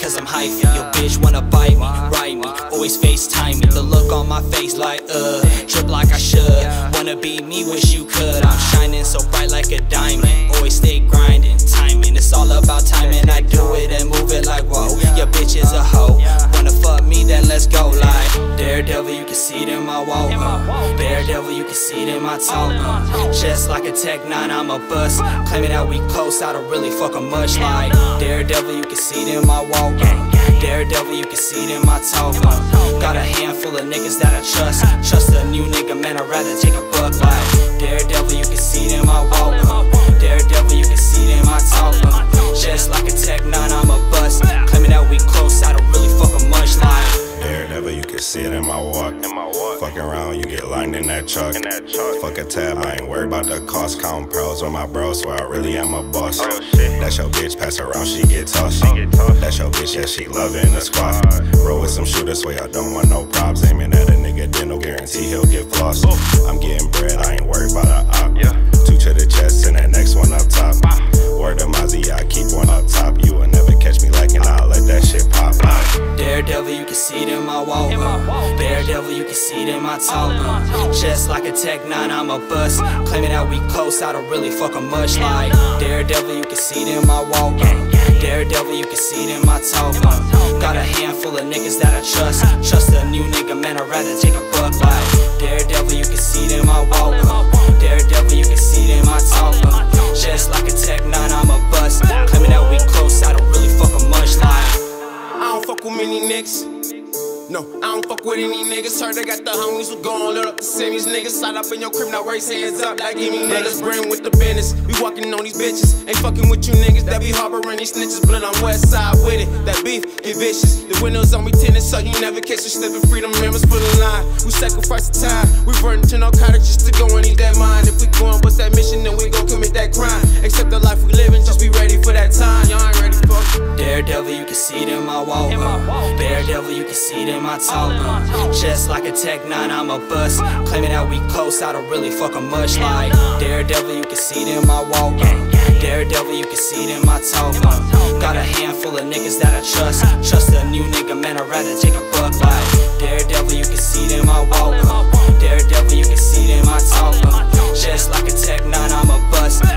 cause I'm hyphy. Your bitch wanna bite me, write me, always FaceTime me. The look on my face like drip like I should. Wanna be me, wish you could. I'm shining so bright like a diamond. Always stay grinding, timing. It's all about timing. I do it and move it like whoa. Your bitch is a hoe. Wanna fuck me, then let's go like Daredevil, you can see it in my walk. Daredevil, you can see it in my talk. Just like a Tech 9, I'm a bust. Claiming that we close, I don't really fuck 'em much like Daredevil, you can see it in my walk. Daredevil, you can see it in my talk. Got a handful of niggas that I trust. Trust a new nigga, man, I'd rather take a buck like Daredevil, you can see it in my walk. Daredevil, you can see it in my talk. Just like a Tech 9, I'm a bust. Claiming that we close, I don't really fuck 'em much like Daredevil, you can see it in my walk. Fucking around, you get lined in that truck. Fuck a tab, I ain't worried about the cost. Count pros with my bros, so I really am a boss. That's your bitch, pass around, she get tossed. That's your bitch, yeah, she loving the squad. Roll with some shooters, so I don't want no props. Aiming at a nigga, then no guarantee he'll get flossed. I'm getting bread, I ain't worried about a op. 2 to the chest and that next one up top. Word to Mozzie, I keep one up top. You will never catch me lacking, I'll let that shit pop. Daredevil, you can see it in my walk. Daredevil, you can see it in my talk. Just like a Tech 9, I'm a bust. Claiming that we close, I don't really fuck 'em much like Daredevil, you can see it in my walk. Daredevil, you can see it in my talk. Got a handful of niggas that I trust. Trust a new nigga, man, I'd rather take a buck like Daredevil, you can see it in my walk. Daredevil, you can see it in my talk. Just like a Tech 9, I'm a bust. Claiming that we close, I don't really fuck 'em much like I don't fuck with many niggas. No, I don't fuck with any niggas. Heard I got the homies who gon' lit up the semis. Niggas slide up in your crib, now raise hands up like give me niggas. Bring with the business, we walking on these bitches. Ain't fucking with you niggas that be harboring these snitches. Blood on west side with it, that beef get vicious. The windows on me tinted so you never catch you slipping. Freedom members for the line, we sacrifice the time. We run to narcotics just to go and eat that mind. If we going what's that mission, then we gon' commit that crime. Accept the life we living, just be ready for that time. Y'all ain't ready for Daredevil, you can see it in my walk. Daredevil, you can see it in my talk. Just like a Tech 9, I'm a bust. Claiming that we close, I don't really fuck 'em much like Daredevil, you can see it in my walk. Daredevil, you can see it in my talk. Got a handful of niggas that I trust. Trust a new nigga, man, I'd rather take a buck like Daredevil, you can see it in my walk. Daredevil, you can see it in my talk. Just like a Tech 9, I'm a bust.